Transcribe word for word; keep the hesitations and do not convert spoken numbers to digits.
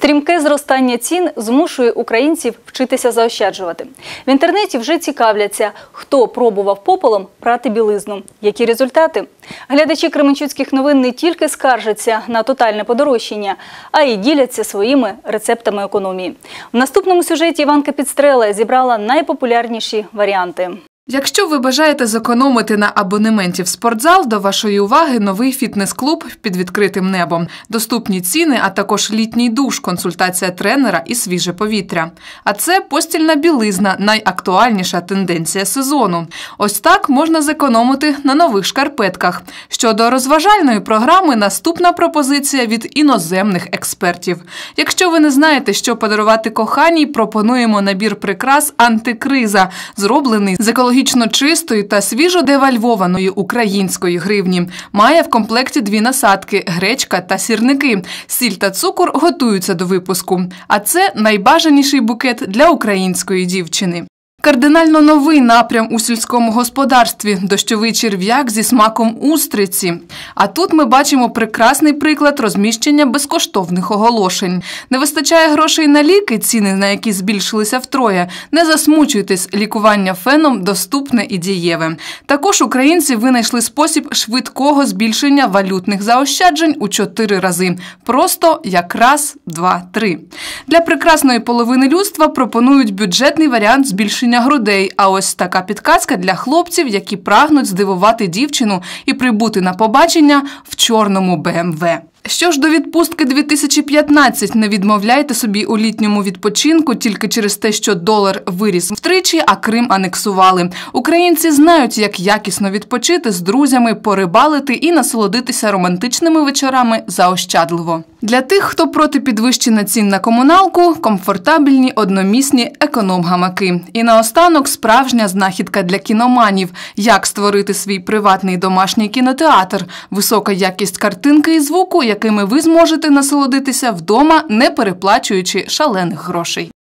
Стрімке зростання цін змушує українців вчитися заощаджувати. В інтернеті вже цікавляться, хто пробував пополом прати білизну. Які результати? Глядачі Кременчуцьких новин не тільки скаржаться на тотальне подорожчання, а й діляться своїми рецептами економії. В наступному сюжеті Іванка Підстрела зібрала найпопулярніші варіанти. Якщо ви бажаєте зекономити на абонементі в спортзал, до вашої уваги новий фітнес-клуб під відкритим небом. Доступні ціни, а також літній душ, консультація тренера і свіже повітря. А це постільна білизна – найактуальніша тенденція сезону. Ось так можна зекономити на нових шкарпетках. Щодо розважальної програми, наступна пропозиція від іноземних експертів. Якщо ви не знаєте, що подарувати коханій, пропонуємо набір прикрас «Антикриза», зроблений з екологічної екологічно чистої та свіжо девальвованої української гривні. Має в комплекті дві насадки – гречка та сірники. Сіль та цукор готуються до випуску. А це найбажаніший букет для української дівчини. Кардинально новий напрям у сільському господарстві – дощовий черв'як зі смаком устриці. А тут ми бачимо прекрасний приклад розміщення безкоштовних оголошень. Не вистачає грошей на ліки, ціни на які збільшилися втроє. Не засмучуйтесь, лікування феном доступне і дієве. Також українці винайшли спосіб швидкого збільшення валютних заощаджень у чотири рази. Просто як раз, два, три. Для прекрасної половини людства пропонують бюджетний варіант збільшення грудей. А ось така підказка для хлопців, які прагнуть здивувати дівчину і прибути на побачення в чорному Бе Ем Ве. Що ж до відпустки дві тисячі п'ятнадцять, не відмовляйте собі у літньому відпочинку тільки через те, що долар виріс втричі, а Крим анексували. Українці знають, як якісно відпочити з друзями, порибалити і насолодитися романтичними вечорами заощадливо. Для тих, хто проти підвищення цін на комуналку, комфортабельні одномісні економ-гамаки. І наостанок справжня знахідка для кіноманів – як створити свій приватний домашній кінотеатр, висока якість картинки і звуку, якими ви зможете насолодитися вдома, не переплачуючи шалених грошей.